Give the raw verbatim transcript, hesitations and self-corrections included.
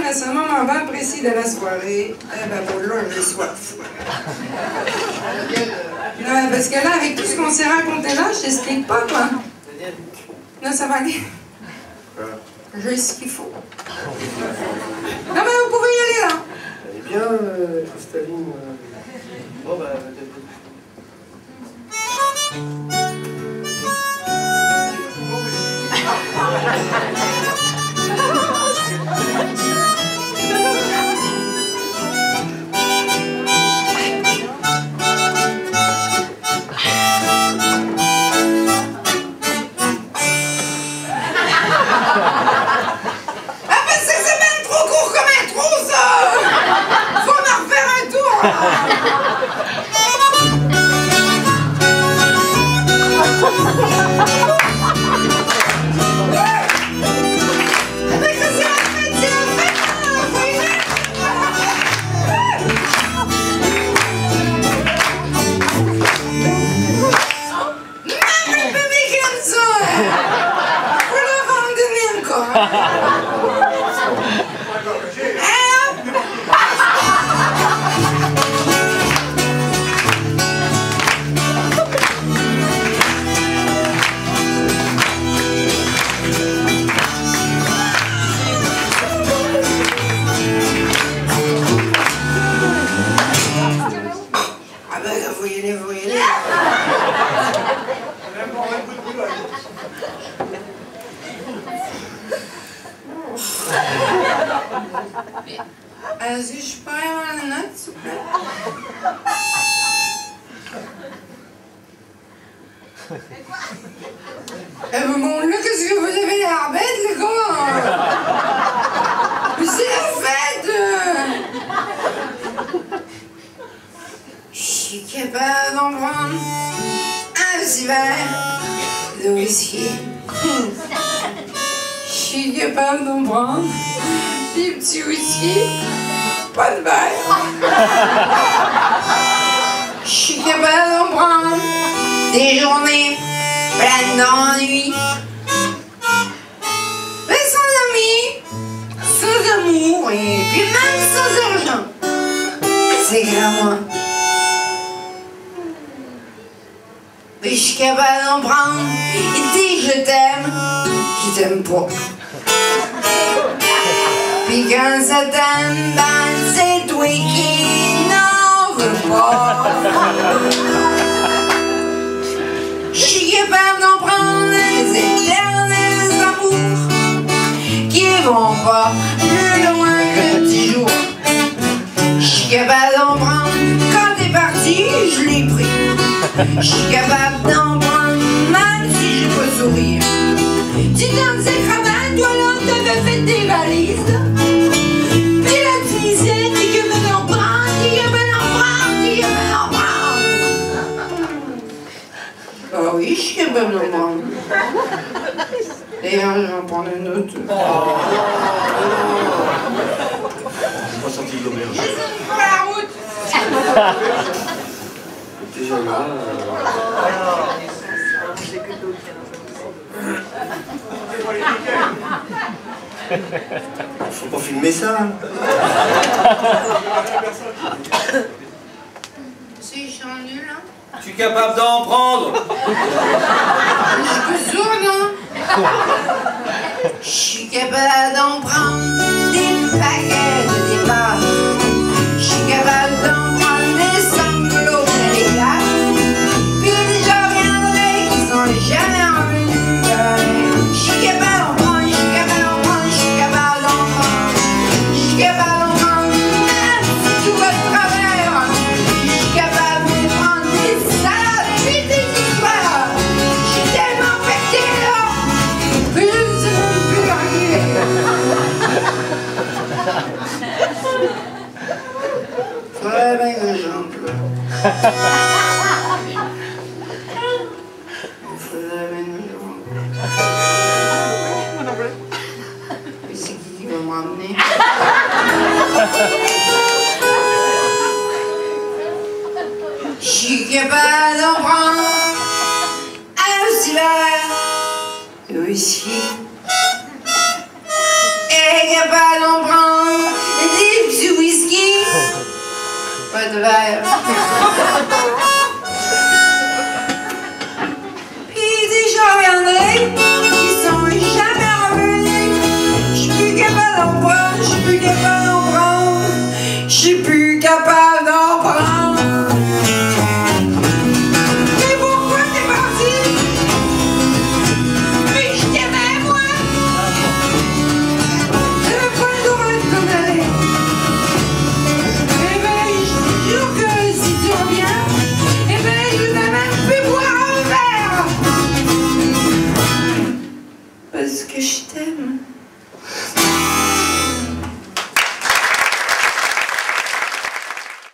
à ce moment bien précis de la soirée, eh ben pour là, j'ai soif. Non, parce que là, avec tout ce qu'on s'est raconté là, je t'explique pas, quoi. Non, ça va aller. J'ai ce qu'il faut. Non, mais vous pouvez y aller, là. Eh bien, euh, Christaline... Euh... Bon, bah, Est-ce que je peux avoir la note, s'il vous plaît? Eh ben bon, là, qu'est-ce que vous avez l'air bête, les gars? Mais c'est la fête! Je suis capable d'en prendre un petit verre de whisky. Je suis capable d'en prendre des petits whisky, pas de verre. Je suis capable d'en prendre des journées pleines d'ennui. Mais sans amis, sans amour et puis même sans argent. C'est grave moi. Mais je suis capable d'en prendre et dis je t'aime, je t'aime pas. Puis quand ça t'aime, ben c'est toi qui n'en veux pas. Je suis capable d'en prendre les éternels amours qui vont pas plus loin que le petit jour. Je suis capable d'en prendre quand t'es parti, je l'ai pris. Je suis capable d'en prendre même si j'ai pas sourire. Tu donnes ces cravates, toi là t'avais fait des valises. Puis la Tunisienne dit que veut en prendre, dit que veut en prendre, dit que veut en prendre. Ah oui, je suis capable d'en prendre. D'ailleurs, je vais en prendre une autre. Oh. J'ai pas senti l'auberge. Je suis sur la route. Déjà là... Faut pas filmer ça. Si, je suis en nul, hein. Tu es capable d'en prendre? Je suis plus sourde, hein. Je suis capable d'en prendre des paquets de départ. Je suis capable d'en prendre des sanglots et des glaces. Puis des gens viendraient qui sont jamais revenus. Je suis capable d'en prendre, je suis capable d'en prendre, je suis capable d'en prendre. Je suis capable d'en prendre même si tout va de travers. Je suis capable de prendre des salades puis des histoires. Je suis tellement pété là que je ne sais même plus arriver. Ouais, ben que j'entre là. Il faudrait bien que j'entre. Mais c'est qui qui va m'emmener? Je suis capable d'en prendre un petit verre de whisky. Et capable d'en prendre de verre.